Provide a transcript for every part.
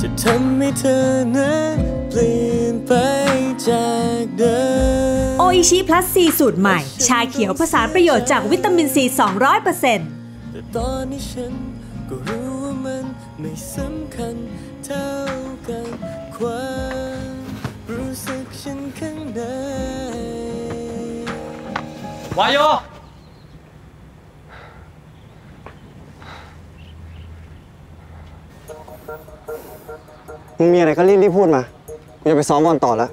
จะทำให้เธอนั้นเปลี่ยนไปจากเดิมโออิชิพลัสซีสูตรใหม่ชาเขียวผสานประโยชน์จากวิตามินซี 200% แต่ตอนนี้ฉันก็รู้ว่ามันไม่สำคัญเท่ากันความรู้สึกฉันข้างในวายโยมึงมีอะไรก็รีบพูดมากูจะไปซ้อมบอลต่อแล้ว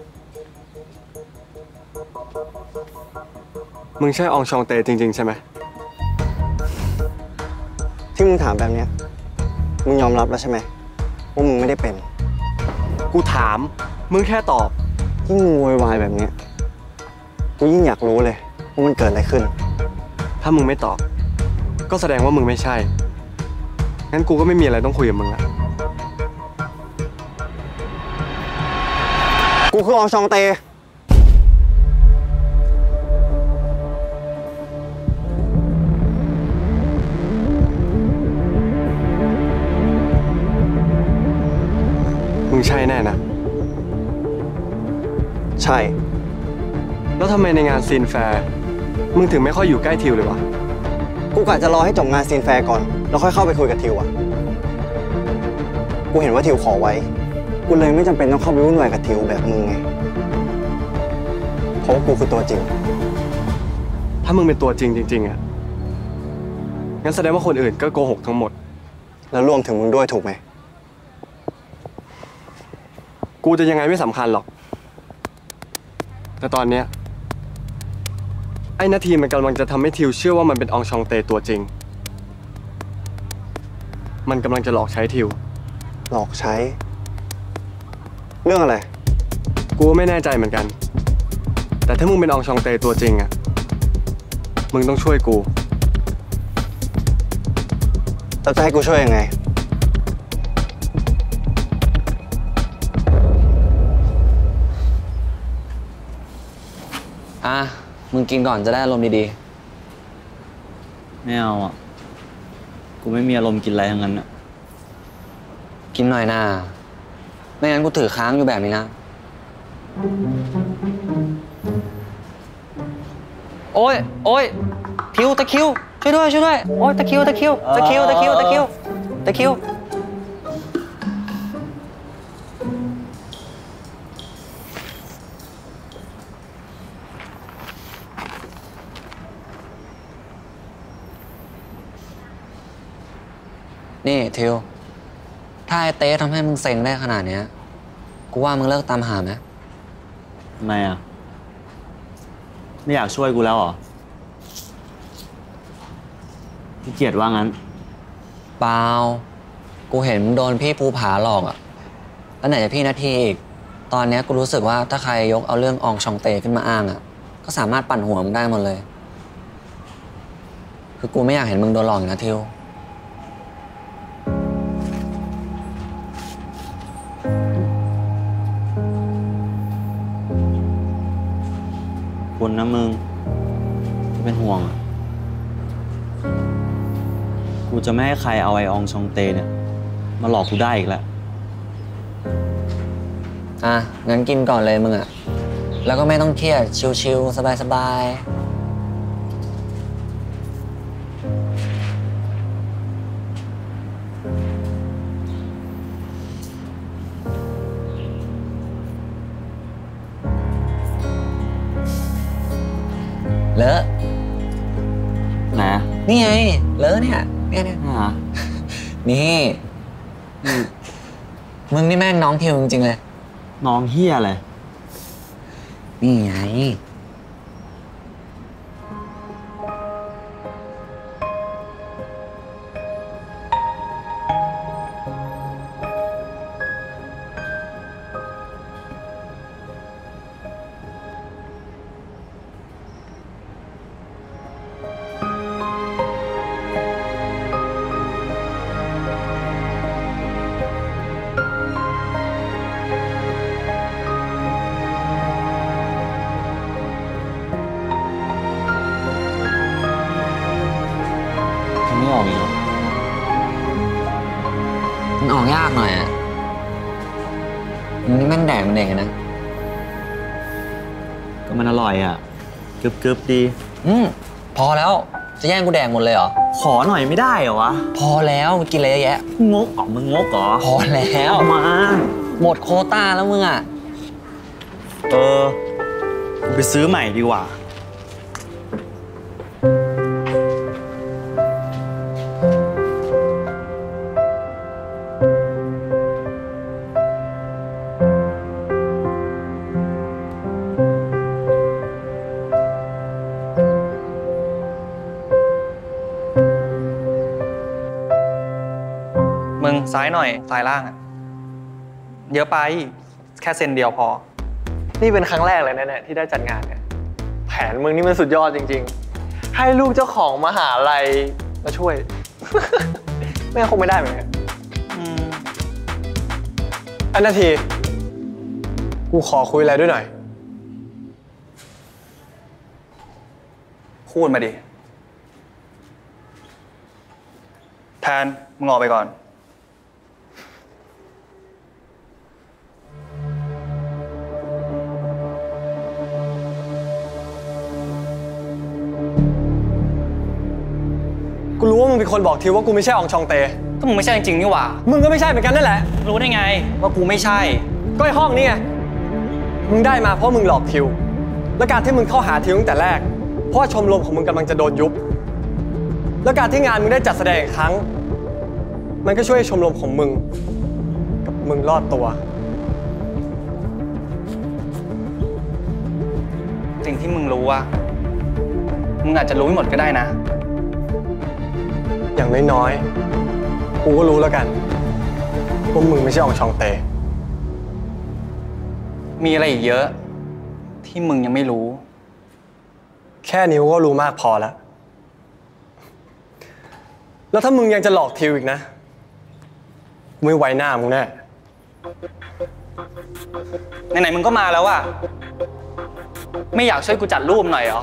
มึงใช่อองชองเตจริงๆใช่ไหมที่มึงถามแบบเนี้ยมึงยอมรับแล้วใช่ไหมว่ามึงไม่ได้เป็นกูถามมึงแค่ตอบยิ่งมึงโวยวายแบบเนี้ยกูยิ่งอยากรู้เลยว่ามันเกิดอะไรขึ้นถ้ามึงไม่ตอบก็แสดงว่ามึงไม่ใช่งั้นกูก็ไม่มีอะไรต้องคุยกับมึงละกูคืออองชองเตมึงใช่แน่นะใช่แล้วทำไมในงานซีนแฟร์มึงถึงไม่ค่อยอยู่ใกล้ทิวเลยวะกูกะจะรอให้จบงานซีนแฟร์ก่อนแล้วค่อยเข้าไปคุยกับทิวอะกูเห็นว่าทิวขอไว้กูเลยไม่จำเป็นต้องเข้าไปวุ่นวายกับทิวแบบมึงไงเพราะกูคือตัวจริงถ้ามึงเป็นตัวจริงจริงๆอะงั้นแสดงว่าคนอื่นก็โกหกทั้งหมดแล้วรวมถึงมึงด้วยถูกไหมกูจะยังไงไม่สำคัญหรอกแต่ตอนเนี้ยไอ้นาทีมันกำลังจะทำให้ทิวเชื่อว่ามันเป็นอองชองเตตัวจริงมันกำลังจะหลอกใช้ทิวหลอกใช้เรื่องอะไรกูไม่แน่ใจเหมือนกันแต่ถ้ามึงเป็นอองชองเตตัวจริงอะมึงต้องช่วยกูแล้วจะให้กูช่วยยังไงมึงกินก่อนจะได้อารมณ์ดีๆไม่เอาอ่ะกูไม่มีอารมณ์กินอะไรทั้งนั้นอ่ะกินหน่อยนะไม่งั้นกูถือค้างอยู่แบบนี้นะโอ้ยโอ้ยทิวตะคิวช่วยด้วยช่วยด้วยโอ้ยตะคิวตะคิวตะคิวตะคิวตะคิวตะคิวนี่ทิวถ้าไอ้เต้ทำให้มึงเซ็งได้ขนาดเนี้ยกูว่ามึงเลิกตามหาไหมทำไมอ่ะไม่อยากช่วยกูแล้วเหรอขี้เกียจว่างั้นเปล่ากูเห็นมึงโดนพี่ภูผาหลอกอ่ะแล้วไหนจะพี่นาทีอีกตอนนี้กูรู้สึกว่าถ้าใครยกเอาเรื่องอองชองเตขึ้นมาอ้างอ่ะก็สามารถปั่นหัวมึงได้หมดเลยคือกูไม่อยากเห็นมึงโดนหลอกนะทิวคุณนะมึงที่เป็นห่วงกูจะไม่ให้ใครเอาไออองชองเตเนี่ยมาหลอกกูได้อีกแล้วงั้นกินก่อนเลยมึงอ่ะแล้วก็ไม่ต้องเครียดชิลๆสบายเลอะนะนี่ไงเลอะเนี่ยนี่มึงนี่แม่งน้องทิวจริงๆเลยน้องเฮียอะไรนี่ไงไม่ออกอีกหรอมันออกยากหน่อยอ่ะมึงนี่แม่งแดกมันเองนะก็มันอร่อยอ่ะกรึบดีพอแล้วจะแย่งกูแดกหมดเลยเหรอขอหน่อยไม่ได้เหรอวะพอแล้วมึงกินอะไรเยอะแยะงกอ๋อมึงงกเหรอพอแล้วมาหมดโควต้าแล้วมึงอ่ะกูไปซื้อใหม่ดีกว่ามึงซ้ายหน่อยซ้ายล่างอะเยอะไปแค่เซนเดียวพอนี่เป็นครั้งแรกเลยนะเนี่ยที่ได้จัดงานเนี่ยแผนมึงนี่มันสุดยอดจริงๆ ให้ลูกเจ้าของมหาลัยมาช่วย แม่คงไม่ได้เหมือนกันอันนาที กูขอคุยอะไรด้วยหน่อยพูดมาดิแทนมึงออกไปก่อนกูรู้ว่ามึงเป็นคนบอกทิวว่ากูไม่ใช่อองชองเตก็มึงไม่ใช่จริงๆนี่หว่ามึงก็ไม่ใช่เหมือนกันนั่นแหละรู้ได้ไงว่ากูไม่ใช่ก็ไอ้ห้องนี่ไง มึงได้มาเพราะมึงหลอกทิว และการที่มึงเข้าหาทิวตั้งแต่แรก เพราะว่าชมรมของมึงกำลังจะโดนยุบ และการที่งานมึงได้จัดแสดงอีกครั้ง มันก็ช่วยให้ชมรมของมึงกับมึงรอดตัวสิ่งที่มึงรู้อะมึงอาจจะรู้ไม่หมดก็ได้นะอย่างน้อยๆ กูก็รู้แล้วกันว่ามึงไม่ใช่อองชองเตมีอะไรอีกเยอะ ที่มึงยังไม่รู้แค่นิ้วก็รู้มากพอแล้ว แล้วถ้ามึงยังจะหลอกทิวอีกนะกูไม่ไว้หน้ามึงแน่ไหนๆมึงก็มาแล้วอะไม่อยากช่วยกูจัดรูปหน่อยเหรอ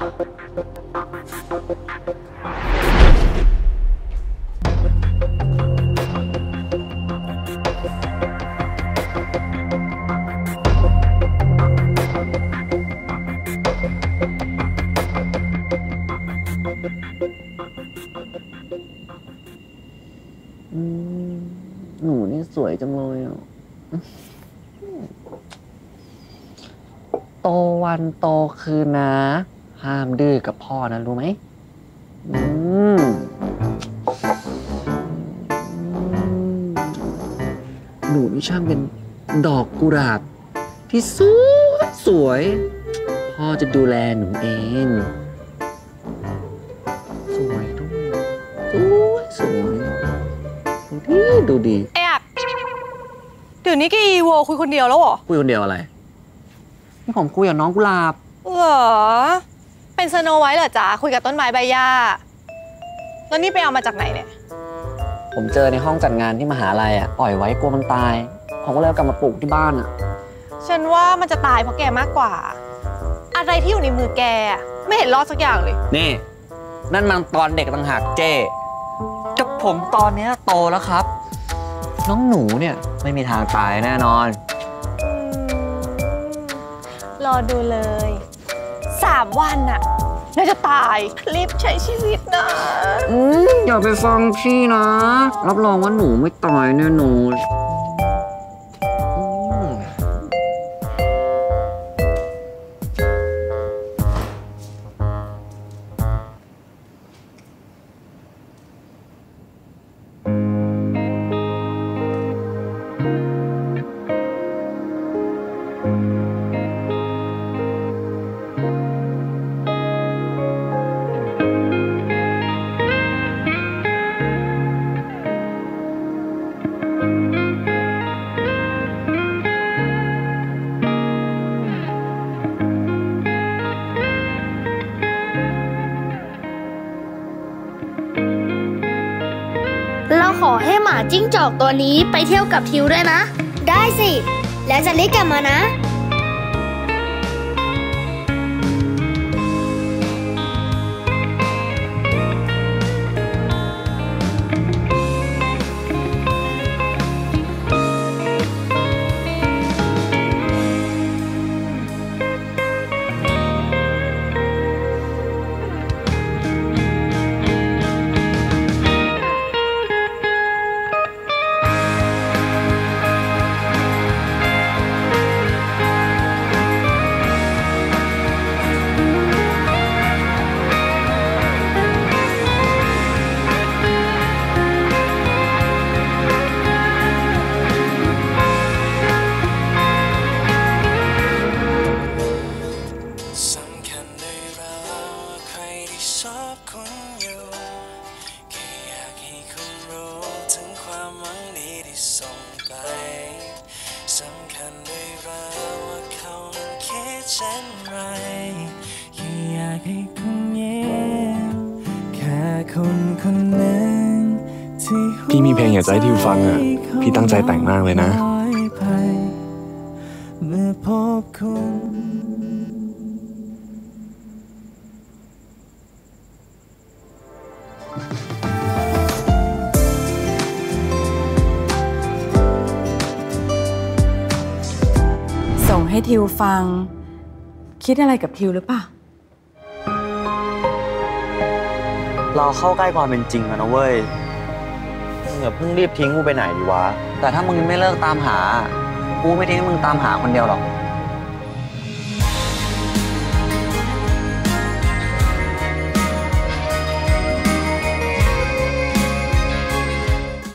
หนูนี่สวยจังเลยอ่ะ โตวันโตคืนนะ ห้ามดื้อกับพ่อนะรู้ไหมหนูนี่ช่างเป็นดอกกุหลาบที่สวยพ่อจะดูแลหนูเอง สวยด้วยสวยดูดีไอ้อักเดี๋ยวนี้แกอีโวคุยคนเดียวแล้วเหรอคุยคนเดียวอะไรนี่ผมคุยกับน้องกุหลาบเหรอ เป็นสโนไวท์เหรอจ๊ะ คุยกับต้นไม้ใบหญ้า แล้วนี่ไปเอามาจากไหนเนี่ยผมเจอในห้องจัดงานที่มหาลัยอ่ะปล่อยไว้กลัวมันตาย ผมก็เลยเอากลับมาปลูกที่บ้านอ่ะฉันว่ามันจะตายเพราะแกมากกว่า อะไรที่อยู่ในมือแกไม่เห็นรอดสักอย่างเลยนี่ นั่นมันตอนเด็กต่างหากเจ้กับผมตอนนี้โตแล้วครับ น้องหนูเนี่ยไม่มีทางตายแน่นอนรอดูเลย3 วันน่ะน่าจะตายรีบใช้ชีวิตนะอย่าไปฟังพี่นะ รับรองว่าหนูไม่ตายแน่นอนเราขอให้หมาจิ้งจอกตัวนี้ไปเที่ยวกับทิวด้วยนะ ได้สิ แล้วจะรีบกลับมานะเช่นไรแค่อยากให้คุณยิ้มแค่คนคนหนึ่งที่มีเพลงอยากจะให้ทิวฟังอ่ะพี่ตั้งใจแต่งมากเลยนะเมื่อพบคุณส่งให้ทิวฟังคิดอะไรกับทิวหรือเปล่าเราเข้าใกล้ความเป็นจริงแล้วนะเว้ยมึงอย่าเพิ่งรีบทิ้งกูไปไหนดีวะแต่ถ้ามึงไม่เลิกตามหา กูไม่ทิ้งให้มึงตามหาคนเดียวหรอก